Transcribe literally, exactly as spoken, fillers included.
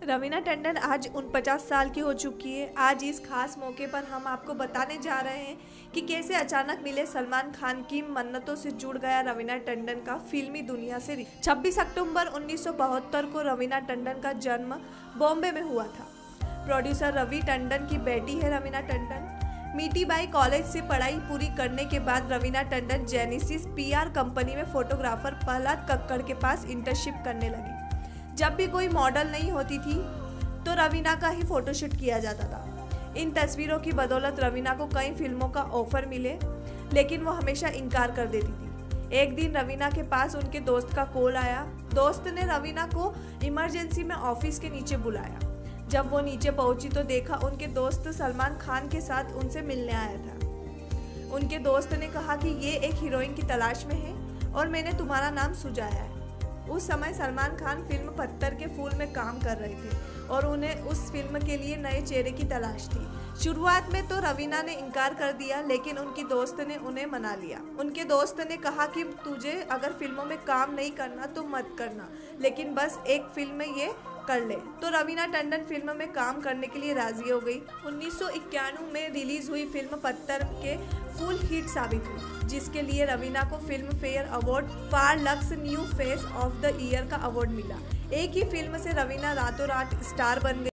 रवीना टंडन आज उनचास साल की हो चुकी है। आज इस खास मौके पर हम आपको बताने जा रहे हैं कि कैसे अचानक मिले सलमान खान की मन्नतों से जुड़ गया रवीना टंडन का फिल्मी दुनिया से। छब्बीस अक्टूबर उन्नीस सौ बहत्तर को रवीना टंडन का जन्म बॉम्बे में हुआ था। प्रोड्यूसर रवि टंडन की बेटी है रवीना टंडन। मीठी बाई कॉलेज से पढ़ाई पूरी करने के बाद Raveena Tandon Genesis PR company में फोटोग्राफर प्रहलाद कक्कड़ के पास इंटर्नशिप करने लगी। जब भी कोई मॉडल नहीं होती थी तो रवीना का ही फोटोशूट किया जाता था। इन तस्वीरों की बदौलत रवीना को कई फिल्मों का ऑफर मिले, लेकिन वो हमेशा इनकार कर देती थी। एक दिन रवीना के पास उनके दोस्त का कॉल आया। दोस्त ने रवीना को इमरजेंसी में ऑफिस के नीचे बुलाया। जब वो नीचे पहुंची तो देखा उनके दोस्त सलमान खान के साथ उनसे मिलने आया था। उनके दोस्त ने कहा कि ये एक हीरोइन की तलाश में है और मैंने तुम्हारा नाम सुझाया है। उस समय सलमान खान फिल्म पत्थर के फूल में काम कर रहे थे और उन्हें उस फिल्म के लिए नए चेहरे की तलाश थी। शुरुआत में तो रवीना ने इनकार कर दिया, लेकिन उनकी दोस्त ने उन्हें मना लिया। उनके दोस्त ने कहा कि तुझे अगर फिल्मों में काम नहीं करना तो मत करना, लेकिन बस एक फिल्म में ये कर ले। तो रवीना टंडन फिल्म में काम करने के लिए राजी हो गई। उन्नीस सौ इक्यानवे में रिलीज हुई फिल्म पत्थर के फुल हिट साबित हुई, जिसके लिए रवीना को Filmfare award for Lux new face of the year का अवार्ड मिला। एक ही फिल्म से रवीना रातों रात स्टार बन गई।